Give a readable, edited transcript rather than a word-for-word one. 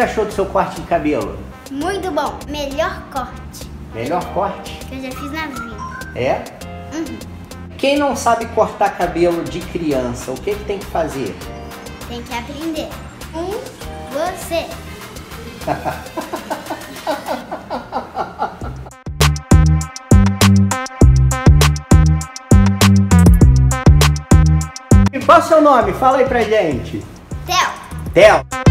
achou do seu corte de cabelo? Muito bom. Melhor corte Melhor corte? que eu já fiz na vida. É? Uhum. Quem não sabe cortar cabelo de criança, o que tem que fazer? Tem que aprender com você. E qual é o seu nome? Fala aí pra gente. Theo. Theo.